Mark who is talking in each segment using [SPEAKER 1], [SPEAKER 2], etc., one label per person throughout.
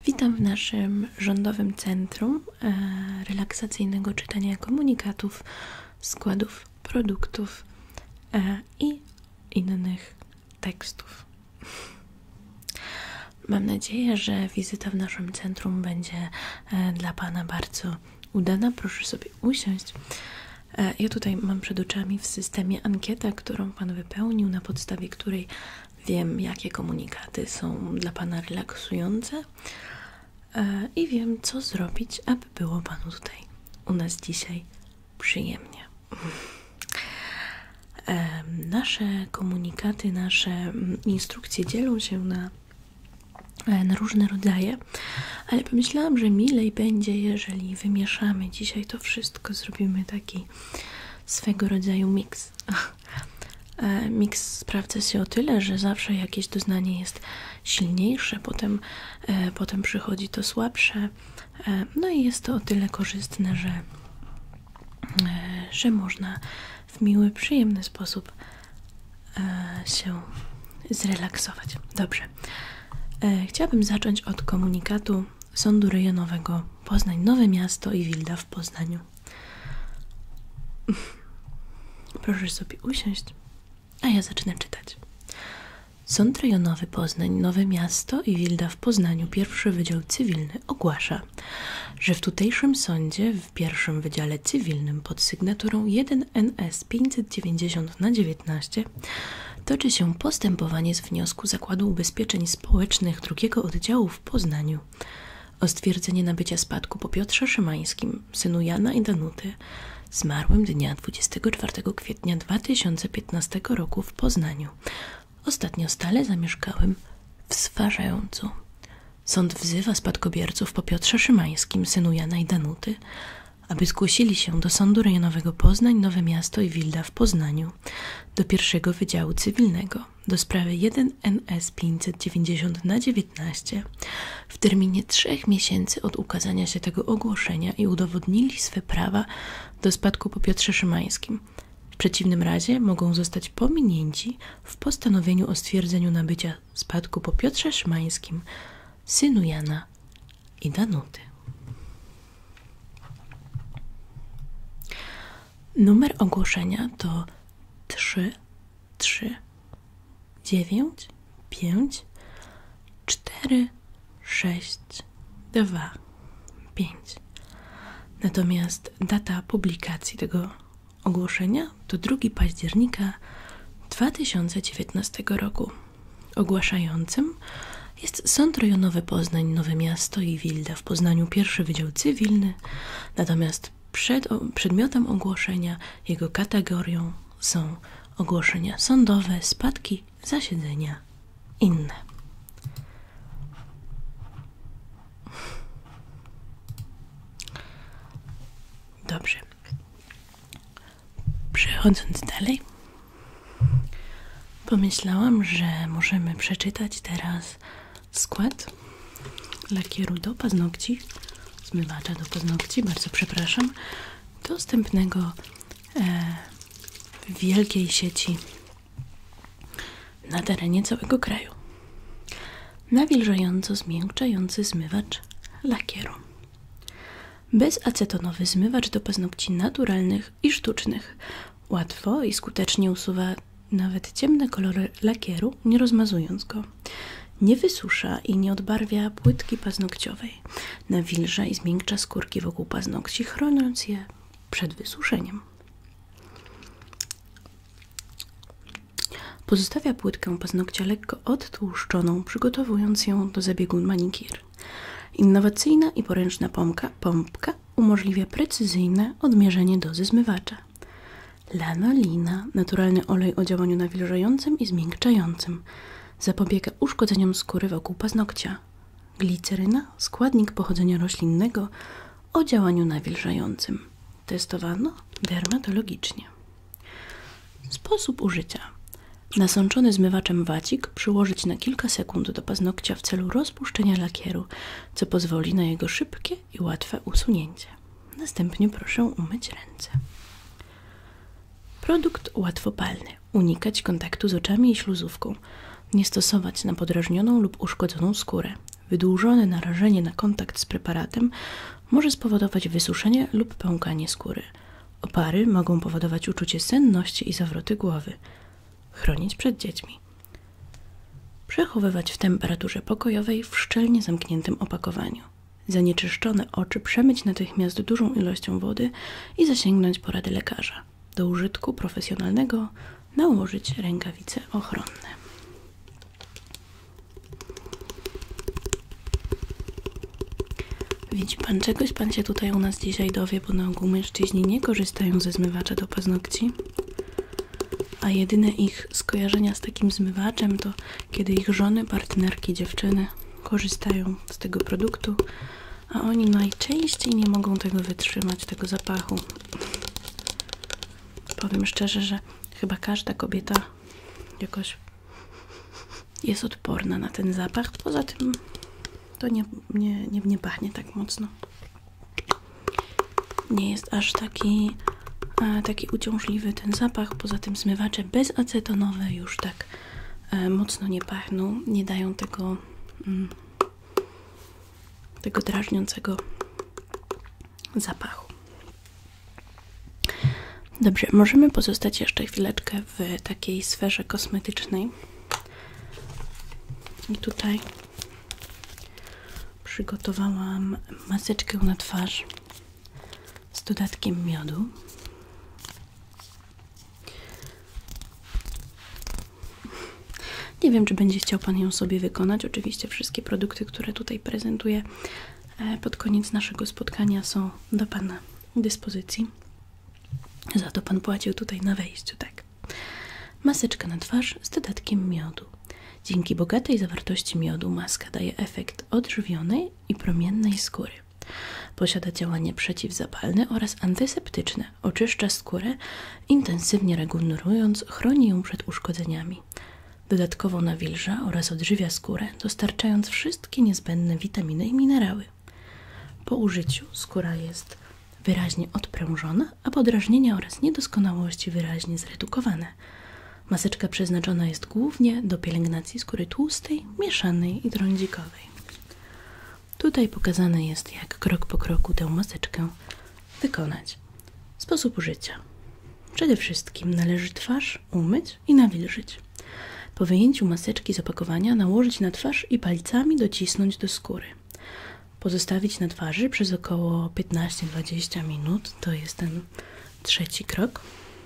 [SPEAKER 1] Witam w naszym rządowym centrum relaksacyjnego czytania komunikatów, składów produktów i innych tekstów. Mam nadzieję, że wizyta w naszym centrum będzie dla Pana bardzo udana. Proszę sobie usiąść. Ja tutaj mam przed oczami w systemie ankietę, którą Pan wypełnił, na podstawie której wiem, jakie komunikaty są dla Pana relaksujące i wiem, co zrobić, aby było Panu tutaj u nas dzisiaj przyjemnie. Nasze komunikaty, nasze instrukcje dzielą się na różne rodzaje, ale pomyślałam, że milej będzie, jeżeli wymieszamy dzisiaj to wszystko, zrobimy taki swego rodzaju miks. Miks sprawdza się o tyle, że zawsze jakieś doznanie jest silniejsze, potem przychodzi to słabsze, no i jest to o tyle korzystne, że można w miły, przyjemny sposób się zrelaksować. Dobrze. Chciałabym zacząć od komunikatu Sądu Rejonowego Poznań Nowe Miasto i Wilda w Poznaniu. Proszę sobie usiąść, a ja zacznę czytać. Sąd Rejonowy Poznań Nowe Miasto i Wilda w Poznaniu, pierwszy Wydział Cywilny ogłasza, że w tutejszym sądzie w pierwszym Wydziale Cywilnym pod sygnaturą 1 NS 590/19 toczy się postępowanie z wniosku Zakładu Ubezpieczeń Społecznych II Oddziału w Poznaniu o stwierdzenie nabycia spadku po Piotrze Szymańskim, synu Jana i Danuty, zmarłym dnia 24 kwietnia 2015 roku w Poznaniu, ostatnio stale zamieszkałym w Swarzędzu. Sąd wzywa spadkobierców po Piotrze Szymańskim, synu Jana i Danuty, aby zgłosili się do Sądu Rejonowego Poznań Nowe Miasto i Wilda w Poznaniu, do pierwszego Wydziału Cywilnego, do sprawy 1 NS 590/19 w terminie 3 miesięcy od ukazania się tego ogłoszenia i udowodnili swe prawa do spadku po Piotrze Szymańskim. W przeciwnym razie mogą zostać pominięci w postanowieniu o stwierdzeniu nabycia spadku po Piotrze Szymańskim, synu Jana i Danuty. Numer ogłoszenia to 3, 3, 9, 5, 4, 6, 2, 5. Natomiast data publikacji tego ogłoszenia to 2 października 2019 roku. Ogłaszającym jest Sąd Rejonowy Poznań Nowe Miasto i Wilda w Poznaniu, pierwszy Wydział Cywilny, natomiast przedmiotem ogłoszenia, jego kategorią są ogłoszenia sądowe, spadki, zasiedzenia, inne. Dobrze. Przechodząc dalej, pomyślałam, że możemy przeczytać teraz skład lakieru do paznokci, zmywacza do paznokci, bardzo przepraszam, dostępnego w wielkiej sieci na terenie całego kraju. Nawilżająco zmiękczający zmywacz lakieru. Bezacetonowy zmywacz do paznokci naturalnych i sztucznych. Łatwo i skutecznie usuwa nawet ciemne kolory lakieru, nie rozmazując go. Nie wysusza i nie odbarwia płytki paznokciowej. Nawilża i zmiękcza skórki wokół paznokci, chroniąc je przed wysuszeniem. Pozostawia płytkę paznokcia lekko odtłuszczoną, przygotowując ją do zabiegu manikir. Innowacyjna i poręczna pompka umożliwia precyzyjne odmierzenie dozy zmywacza. Lanolina, naturalny olej o działaniu nawilżającym i zmiękczającym. Zapobiega uszkodzeniom skóry wokół paznokcia. Gliceryna, składnik pochodzenia roślinnego o działaniu nawilżającym. Testowano dermatologicznie. Sposób użycia. Nasączony zmywaczem wacik przyłożyć na kilka sekund do paznokcia w celu rozpuszczenia lakieru, co pozwoli na jego szybkie i łatwe usunięcie. Następnie proszę umyć ręce. Produkt łatwopalny. Unikać kontaktu z oczami i śluzówką. Nie stosować na podrażnioną lub uszkodzoną skórę. Wydłużone narażenie na kontakt z preparatem może spowodować wysuszenie lub pękanie skóry. Opary mogą powodować uczucie senności i zawroty głowy. Chronić przed dziećmi. Przechowywać w temperaturze pokojowej w szczelnie zamkniętym opakowaniu. Zanieczyszczone oczy przemyć natychmiast dużą ilością wody i zasięgnąć porady lekarza. Do użytku profesjonalnego nałożyć rękawice ochronne. Widzi pan, czegoś pan się tutaj u nas dzisiaj dowie, bo na ogół mężczyźni nie korzystają ze zmywacza do paznokci, a jedyne ich skojarzenia z takim zmywaczem to kiedy ich żony, partnerki, dziewczyny korzystają z tego produktu, a oni najczęściej nie mogą tego wytrzymać, tego zapachu. Powiem szczerze, że chyba każda kobieta jakoś jest odporna na ten zapach. Poza tym to nie pachnie tak mocno. Nie jest aż taki uciążliwy ten zapach. Poza tym zmywacze bezacetonowe już tak mocno nie pachną. Nie dają tego drażniącego zapachu. Dobrze, możemy pozostać jeszcze chwileczkę w takiej sferze kosmetycznej. I tutaj przygotowałam maseczkę na twarz z dodatkiem miodu. Nie wiem, czy będzie chciał pan ją sobie wykonać. Oczywiście wszystkie produkty, które tutaj prezentuję pod koniec naszego spotkania, są do pana dyspozycji. Za to pan płacił tutaj na wejściu, tak. Maseczka na twarz z dodatkiem miodu. Dzięki bogatej zawartości miodu maska daje efekt odżywionej i promiennej skóry. Posiada działanie przeciwzapalne oraz antyseptyczne. Oczyszcza skórę, intensywnie regenerując, chroni ją przed uszkodzeniami. Dodatkowo nawilża oraz odżywia skórę, dostarczając wszystkie niezbędne witaminy i minerały. Po użyciu skóra jest wyraźnie odprężona, a podrażnienia oraz niedoskonałości wyraźnie zredukowane. Maseczka przeznaczona jest głównie do pielęgnacji skóry tłustej, mieszanej i trądzikowej. Tutaj pokazane jest, jak krok po kroku tę maseczkę wykonać. Sposób użycia. Przede wszystkim należy twarz umyć i nawilżyć. Po wyjęciu maseczki z opakowania nałożyć na twarz i palcami docisnąć do skóry. Pozostawić na twarzy przez około 15-20 minut, to jest ten trzeci krok.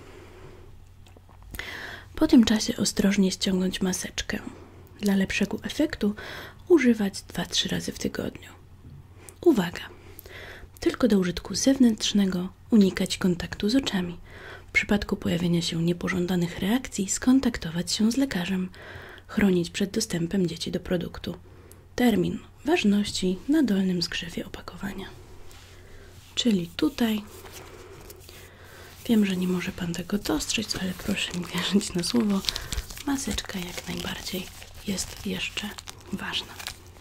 [SPEAKER 1] Po tym czasie ostrożnie ściągnąć maseczkę. Dla lepszego efektu używać 2-3 razy w tygodniu. Uwaga! Tylko do użytku zewnętrznego unikać kontaktu z oczami. W przypadku pojawienia się niepożądanych reakcji skontaktować się z lekarzem. Chronić przed dostępem dzieci do produktu. Termin ważności na dolnym zgrzewie opakowania. Czyli tutaj, wiem, że nie może pan tego dostrzec, ale proszę mi wierzyć na słowo, maseczka jak najbardziej jest jeszcze ważna.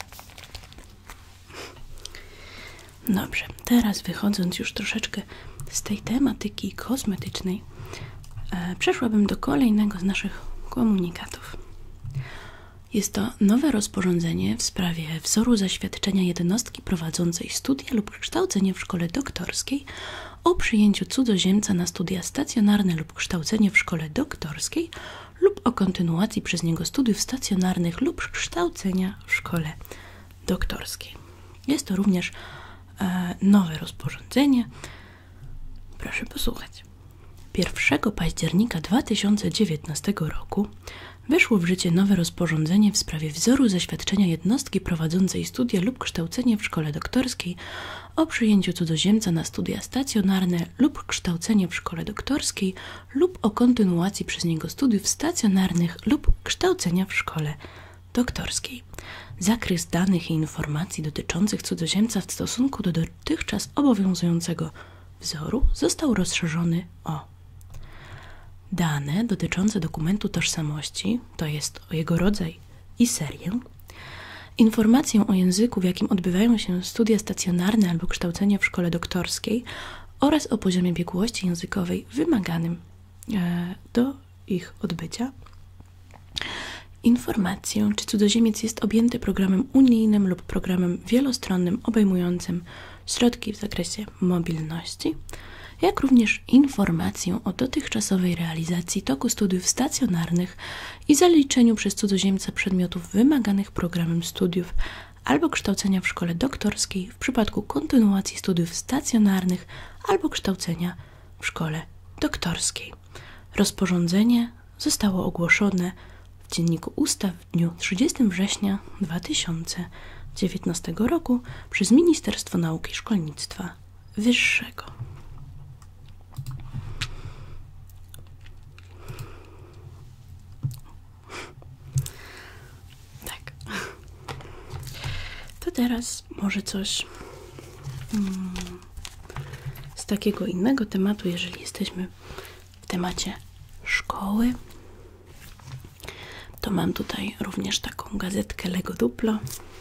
[SPEAKER 1] Dobrze, teraz wychodząc już troszeczkę z tej tematyki kosmetycznej, przeszłabym do kolejnego z naszych komunikatów. Jest to nowe rozporządzenie w sprawie wzoru zaświadczenia jednostki prowadzącej studia lub kształcenie w szkole doktorskiej o przyjęciu cudzoziemca na studia stacjonarne lub kształcenie w szkole doktorskiej lub o kontynuacji przez niego studiów stacjonarnych lub kształcenia w szkole doktorskiej. Jest to również nowe rozporządzenie. Proszę posłuchać. 1 października 2019 roku weszło w życie nowe rozporządzenie w sprawie wzoru zaświadczenia jednostki prowadzącej studia lub kształcenie w szkole doktorskiej o przyjęciu cudzoziemca na studia stacjonarne lub kształcenie w szkole doktorskiej lub o kontynuacji przez niego studiów stacjonarnych lub kształcenia w szkole doktorskiej. Zakres danych i informacji dotyczących cudzoziemca w stosunku do dotychczas obowiązującego wzoru został rozszerzony o dane dotyczące dokumentu tożsamości, to jest o jego rodzaj i serię, informację o języku, w jakim odbywają się studia stacjonarne albo kształcenie w szkole doktorskiej oraz o poziomie biegłości językowej wymaganym do ich odbycia informację, czy cudzoziemiec jest objęty programem unijnym lub programem wielostronnym obejmującym środki w zakresie mobilności, jak również informację o dotychczasowej realizacji toku studiów stacjonarnych i zaliczeniu przez cudzoziemca przedmiotów wymaganych programem studiów albo kształcenia w szkole doktorskiej w przypadku kontynuacji studiów stacjonarnych albo kształcenia w szkole doktorskiej. Rozporządzenie zostało ogłoszone w Dzienniku Ustaw w dniu 30 września 2019 roku przez Ministerstwo Nauki i Szkolnictwa Wyższego. Tak. To teraz może coś z takiego innego tematu, jeżeli jesteśmy w temacie szkoły. To mam tutaj również taką gazetkę Lego Duplo.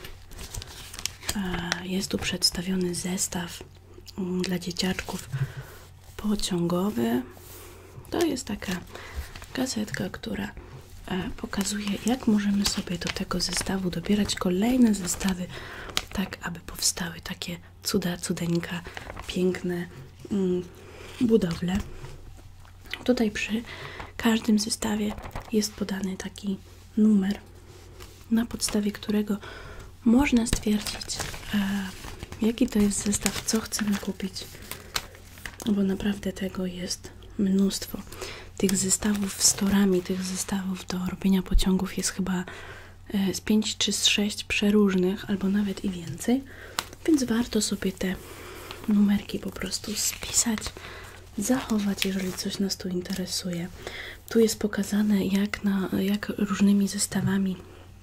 [SPEAKER 1] Jest tu przedstawiony zestaw dla dzieciaczków pociągowy. To jest taka gazetka, która pokazuje, jak możemy sobie do tego zestawu dobierać kolejne zestawy, tak aby powstały takie cudeńka, piękne budowle. Tutaj przy każdym zestawie jest podany taki numer, na podstawie którego można stwierdzić, jaki to jest zestaw, co chcemy kupić, bo naprawdę tego jest mnóstwo. Tych zestawów z torami, tych zestawów do robienia pociągów jest chyba z 5 czy z 6 przeróżnych, albo nawet i więcej, więc warto sobie te numerki po prostu spisać, zachować, jeżeli coś nas tu interesuje. Tu jest pokazane, jak różnymi zestawami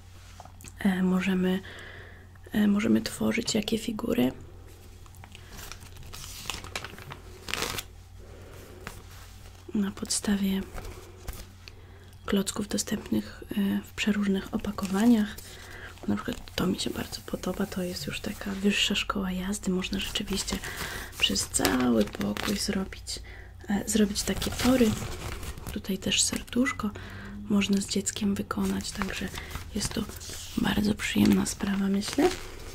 [SPEAKER 1] możemy tworzyć jakie figury. Na podstawie klocków dostępnych w przeróżnych opakowaniach. Na przykład to mi się bardzo podoba, to jest już taka wyższa szkoła jazdy. Można rzeczywiście przez cały pokój zrobić takie tory. Tutaj też serduszko można z dzieckiem wykonać, także jest to bardzo przyjemna sprawa, myślę.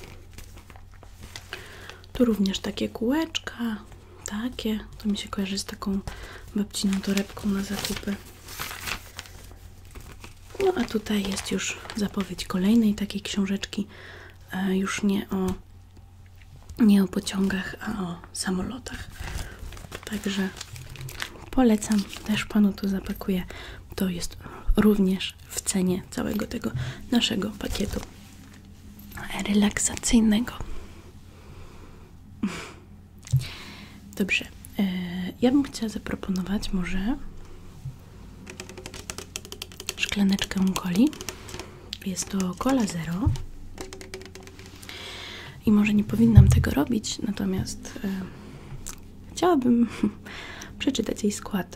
[SPEAKER 1] Tu również takie kółeczka, to mi się kojarzy z taką babciną torebką na zakupy. No a tutaj jest już zapowiedź kolejnej takiej książeczki, już nie o pociągach, a o samolotach. Także polecam, też panu tu zapakuję. To jest również w cenie całego tego naszego pakietu relaksacyjnego. Dobrze, ja bym chciała zaproponować może szklaneczkę coli. Jest to Cola Zero. I może nie powinnam tego robić, natomiast chciałabym przeczytać jej skład.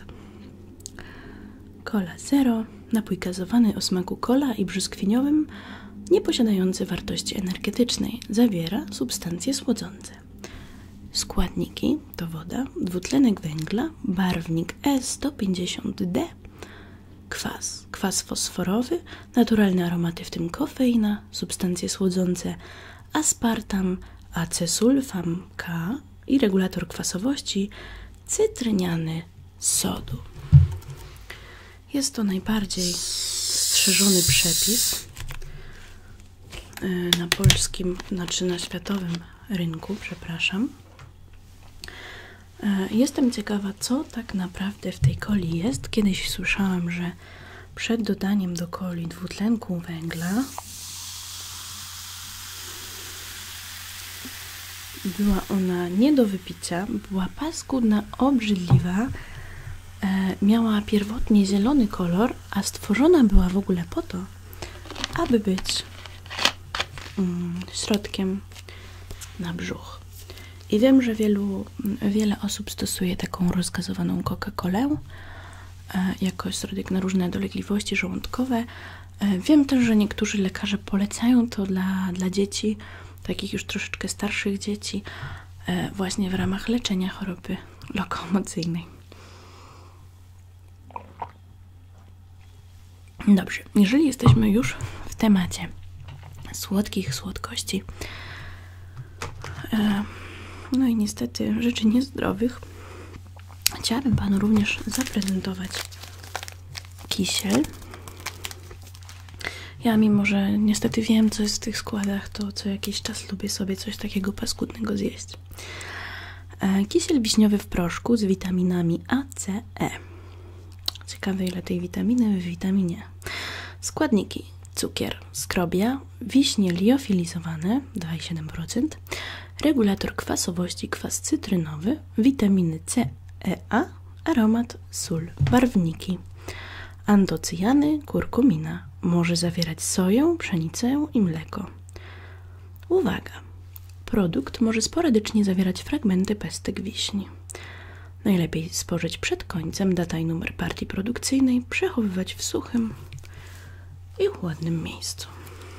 [SPEAKER 1] Cola Zero, napój gazowany o smaku cola i brzoskwiniowym, nie posiadający wartości energetycznej, zawiera substancje słodzące. Składniki to woda, dwutlenek węgla, barwnik E150D, kwas fosforowy, naturalne aromaty, w tym kofeina, substancje słodzące, aspartam, acesulfam K i regulator kwasowości, cytryniany sodu. Jest to najbardziej strzeżony przepis na polskim, znaczy na światowym rynku, przepraszam. Jestem ciekawa, co tak naprawdę w tej coli jest. Kiedyś słyszałam, że przed dodaniem do coli dwutlenku węgla była ona nie do wypicia, była paskudna, obrzydliwa, miała pierwotnie zielony kolor, a stworzona była w ogóle po to, aby być środkiem na brzuch. I wiem, że wiele osób stosuje taką rozgazowaną Coca-Colę jako środek na różne dolegliwości żołądkowe. Wiem też, że niektórzy lekarze polecają to dla dzieci, takich już troszeczkę starszych dzieci, właśnie w ramach leczenia choroby lokomocyjnej. Dobrze, jeżeli jesteśmy już w temacie słodkich słodkości, no i niestety rzeczy niezdrowych, chciałabym Panu również zaprezentować kisiel. Ja, mimo że niestety wiem, co jest w tych składach, to co jakiś czas lubię sobie coś takiego paskudnego zjeść. Kisiel wiśniowy w proszku z witaminami A, C, E. Ciekawe, ile tej witaminy w witaminie. Składniki: cukier, skrobia, wiśnie liofilizowane 2,7%, regulator kwasowości, kwas cytrynowy, witaminy C, E, A, aromat, sól, barwniki, antocyjany, kurkumina. Może zawierać soję, pszenicę i mleko. Uwaga! Produkt może sporadycznie zawierać fragmenty pestek wiśni. Najlepiej spożyć przed końcem, data i numer partii produkcyjnej, przechowywać w suchym i chłodnym miejscu.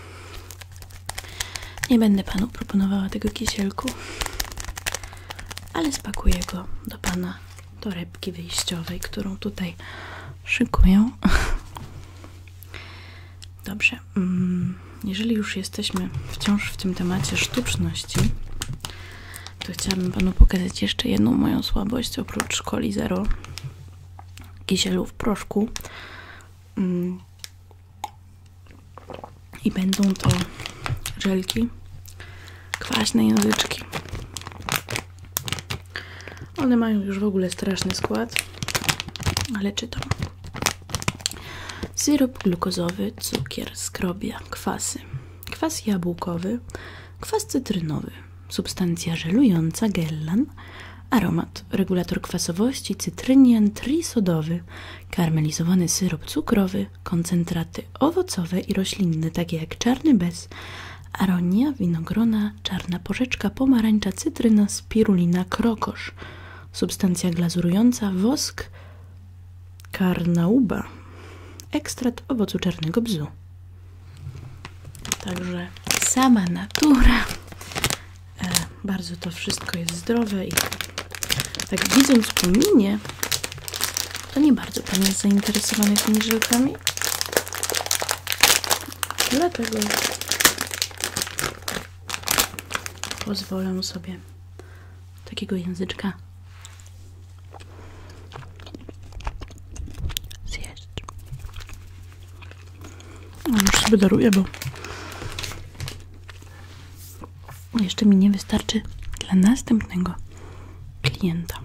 [SPEAKER 1] Nie będę Panu proponowała tego kisielku, ale spakuję go do Pana torebki wyjściowej, którą tutaj szykuję. Dobrze, jeżeli już jesteśmy wciąż w tym temacie sztuczności, to chciałabym Panu pokazać jeszcze jedną moją słabość, oprócz Coli Zero, kisielu w proszku. I będą to żelki, kwaśne języczki. One mają już w ogóle straszny skład, ale czytam. Syrop glukozowy, cukier, skrobia, kwasy, kwas jabłkowy, kwas cytrynowy, substancja żelująca, gellan, aromat, regulator kwasowości, cytrynian trisodowy, karmelizowany syrop cukrowy, koncentraty owocowe i roślinne, takie jak czarny bez, aronia, winogrona, czarna porzeczka, pomarańcza, cytryna, spirulina, krokosz, substancja glazurująca, wosk, karnauba, ekstrakt owocu czarnego bzu. Także sama natura. Bardzo to wszystko jest zdrowe i tak widząc po minie, to nie bardzo Pan jest zainteresowany tymi żelkami. Dlatego pozwolę sobie takiego języczka zjeść. Już sobie daruję, bo jeszcze mi nie wystarczy dla następnego klienta.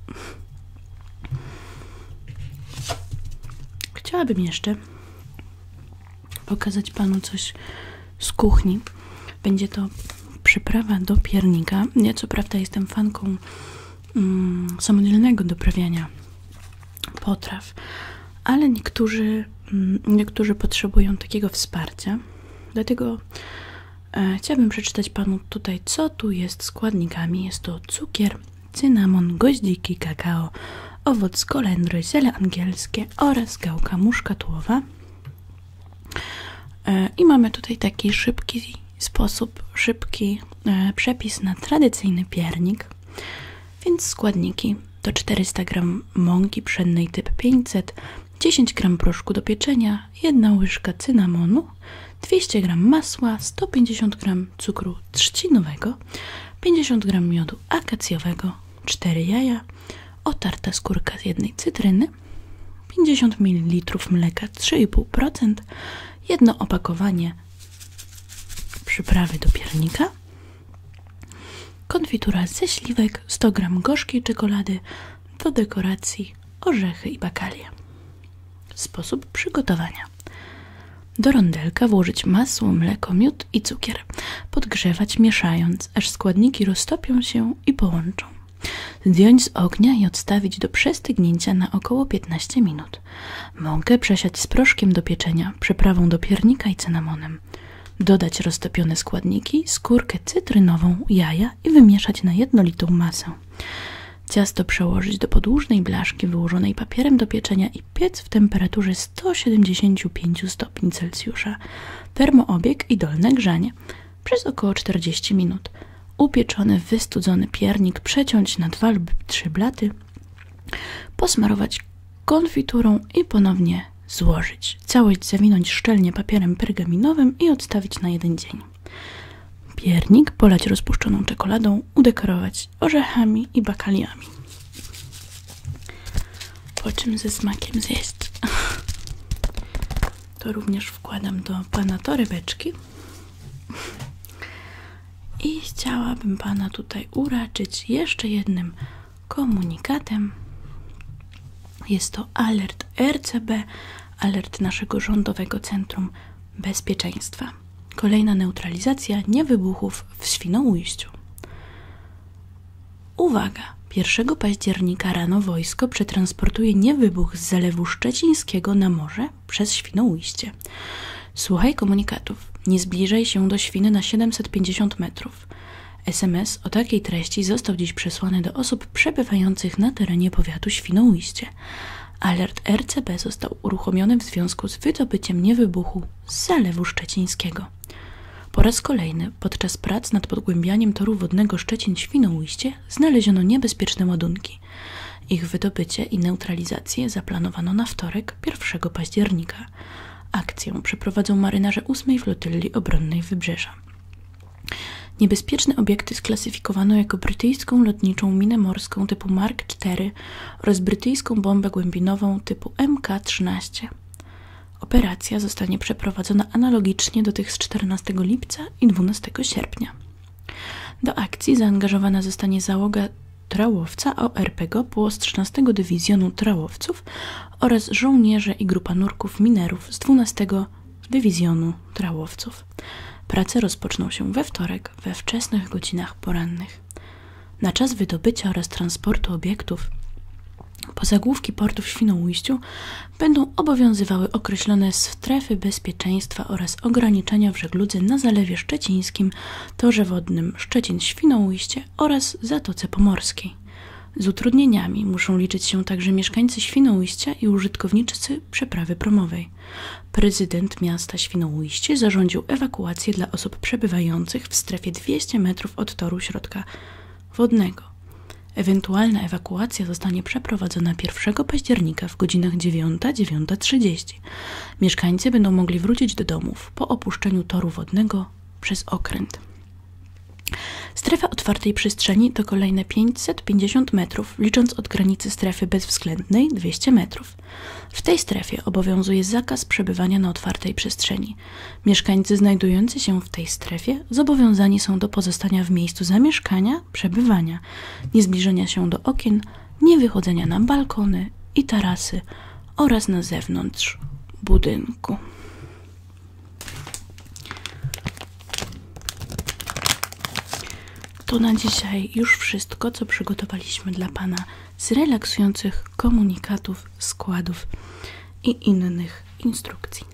[SPEAKER 1] Chciałabym jeszcze pokazać Panu coś z kuchni. Będzie to przyprawa do piernika. Ja co prawda jestem fanką samodzielnego doprawiania potraw, ale niektórzy potrzebują takiego wsparcia. Dlatego chciałabym przeczytać Panu tutaj, co tu jest składnikami. Jest to cukier, cynamon, goździki, kakao, owoc kolendry, ziele angielskie oraz gałka muszkatłowa. I mamy tutaj taki szybki przepis na tradycyjny piernik. Więc składniki to 400 g mąki pszennej typ 500, 10 g proszku do pieczenia, 1 łyżka cynamonu, 200 g masła, 150 g cukru trzcinowego, 50 g miodu akacjowego, 4 jaja, otarta skórka z jednej cytryny, 50 ml mleka 3,5%, jedno opakowanie przyprawy do piernika, konfitura ze śliwek, 100 g gorzkiej czekolady, do dekoracji orzechy i bakalie. Sposób przygotowania. Do rondelka włożyć masło, mleko, miód i cukier. Podgrzewać mieszając, aż składniki roztopią się i połączą. Zdjąć z ognia i odstawić do przestygnięcia na około 15 minut. Mąkę przesiać z proszkiem do pieczenia, przyprawą do piernika i cynamonem. Dodać roztopione składniki, skórkę cytrynową, jaja i wymieszać na jednolitą masę. Ciasto przełożyć do podłużnej blaszki wyłożonej papierem do pieczenia i piec w temperaturze 175 stopni Celsjusza. Termoobieg i dolne grzanie przez około 40 minut. Upieczony, wystudzony piernik przeciąć na 2 lub 3 blaty, posmarować konfiturą i ponownie złożyć. Całość zawinąć szczelnie papierem pergaminowym i odstawić na 1 dzień. Piernik polać rozpuszczoną czekoladą, udekorować orzechami i bakaliami. Po czym ze smakiem zjeść. To również wkładam do pana torebeczki. I chciałabym pana tutaj uraczyć jeszcze jednym komunikatem. Jest to alert RCB, alert naszego Rządowego Centrum Bezpieczeństwa. Kolejna neutralizacja niewybuchów w Świnoujściu. Uwaga! 1 października rano wojsko przetransportuje niewybuch z Zalewu Szczecińskiego na morze przez Świnoujście. Słuchaj komunikatów. Nie zbliżaj się do Świny na 750 metrów. SMS o takiej treści został dziś przesłany do osób przebywających na terenie powiatu Świnoujście. Alert RCB został uruchomiony w związku z wydobyciem niewybuchu z Zalewu Szczecińskiego. Po raz kolejny podczas prac nad pogłębianiem toru wodnego Szczecin-Świnoujście znaleziono niebezpieczne ładunki. Ich wydobycie i neutralizację zaplanowano na wtorek 1 października. Akcję przeprowadzą marynarze 8 Flotylli Obronnej Wybrzeża. Niebezpieczne obiekty sklasyfikowano jako brytyjską lotniczą minę morską typu Mark IV oraz brytyjską bombę głębinową typu MK-13. Operacja zostanie przeprowadzona analogicznie do tych z 14 lipca i 12 sierpnia. Do akcji zaangażowana zostanie załoga trałowca ORP GOPU z 13 Dywizjonu Trałowców oraz żołnierze i grupa nurków minerów z 12 Dywizjonu Trałowców. Prace rozpoczną się we wtorek we wczesnych godzinach porannych. Na czas wydobycia oraz transportu obiektów pozagłówki portu w Świnoujściu będą obowiązywały określone strefy bezpieczeństwa oraz ograniczenia w żegludze na Zalewie Szczecińskim, torze wodnym Szczecin-Świnoujście oraz Zatoce Pomorskiej. Z utrudnieniami muszą liczyć się także mieszkańcy Świnoujścia i użytkownicy przeprawy promowej. Prezydent miasta Świnoujście zarządził ewakuację dla osób przebywających w strefie 200 metrów od toru środka wodnego. Ewentualna ewakuacja zostanie przeprowadzona 1 października w godzinach 9–9:30. Mieszkańcy będą mogli wrócić do domów po opuszczeniu toru wodnego przez okręt. Strefa otwartej przestrzeni to kolejne 550 metrów, licząc od granicy strefy bezwzględnej 200 metrów. W tej strefie obowiązuje zakaz przebywania na otwartej przestrzeni. Mieszkańcy znajdujący się w tej strefie zobowiązani są do pozostania w miejscu zamieszkania, przebywania, nie zbliżenia się do okien, nie wychodzenia na balkony i tarasy oraz na zewnątrz budynku. To na dzisiaj już wszystko, co przygotowaliśmy dla Pana z relaksujących komunikatów, składów i innych instrukcji.